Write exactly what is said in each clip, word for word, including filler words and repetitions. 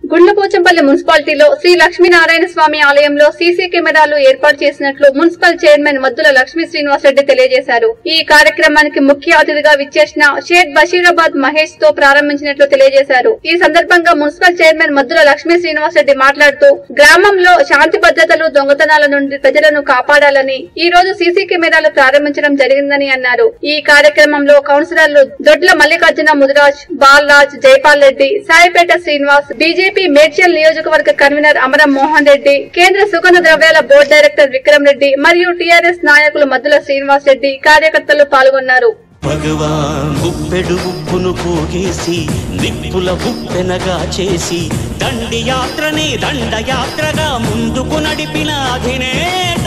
గుండ్లపోచంపల్లి మున్సిపాలిటీలో శ్రీ లక్ష్మీనారాయణ స్వామి ఆలయంలో సీసీ కెమెరాలు ఏర్పాటు చేసినట్లు మున్సిపల్ చైర్మన్ మద్దుల లక్ష్మీ శ్రీనివాసరెడ్డి తెలియజేశారు. ఈ కార్యక్రమానికి ముఖ్య అతిథిగా విచ్చేసిన షేక్ బషీరాబాద్ మహేష్ తో ప్రారంభించినట్లు తెలియజేశారు. ఈ సందర్భంగా మున్సిపల్ చైర్మన్ మద్దుల లక్ష్మీ శ్రీనివాసరెడ్డి మాట్లాడుతూ గ్రామంలో శాంతి భద్రతలు దొంగతనాల నుండి ప్రజలను కాపాడాలని ఈ రోజు సీసీ కెమెరాలు ప్రారంభించడం జరిగిందని అన్నారు. ఈ కార్యక్రమంలో కౌన్సిలర్లు దొడ్ల మల్లికార్జున ముదిరాజ్, బాలరాజ్, జైపాల్ రెడ్డి, సాయిపేట శ్రీనివాస్, బీజేపీ మేడ్చల్ నియోజకవర్గ కన్వీనర్ అమరం మోహన్ రెడ్డి, కేంద్ర సుగంధ ద్రవ్యాల బోర్డు డైరెక్టర్ విక్రమ్ రెడ్డి మరియు టీఆర్ఎస్ నాయకులు మద్దుల శ్రీనివాస్ రెడ్డి, కార్యకర్తలు పాల్గొన్నారు. భగవాన్ ఉప్పెడు ఉప్పును పోగేసి నిప్పుల ఉప్పెనగా చేసి దండి యాత్రని దండయాత్రగా ముందుకు నడిపిన అధినేత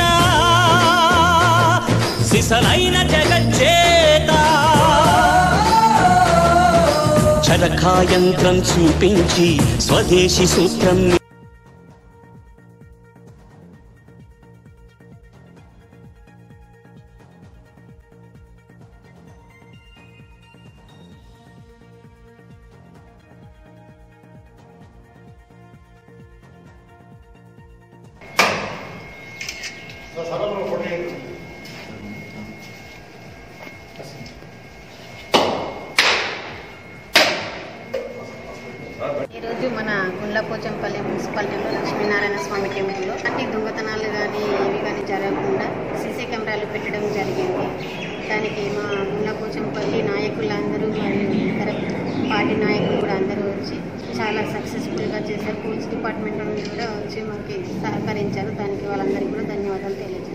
సిసలైన జగజ్జేత చరకాయంత్రం చూపించి స్వదేశీ సూత్రం ఈరోజు మన గుండ్లపోచంపల్లి మున్సిపాలిటీలో లక్ష్మీనారాయణ స్వామి టెంపుల్లో అన్ని దొంగతనాలు కానీ ఏవి కానీ జరగకుండా సీసీ కెమెరాలు పెట్టడం జరిగింది. దానికి మా గుండ్లపోచంపల్లి నాయకులందరూ మరియు ఇతర పార్టీ నాయకులు కూడా అందరూ వచ్చి చాలా సక్సెస్ఫుల్గా చేశారు. పోలీస్ డిపార్ట్మెంట్ నుండి కూడా వచ్చి మాకు సహకరించారు. దానికి వాళ్ళందరికీ కూడా ధన్యవాదాలు తెలియజేస్తారు.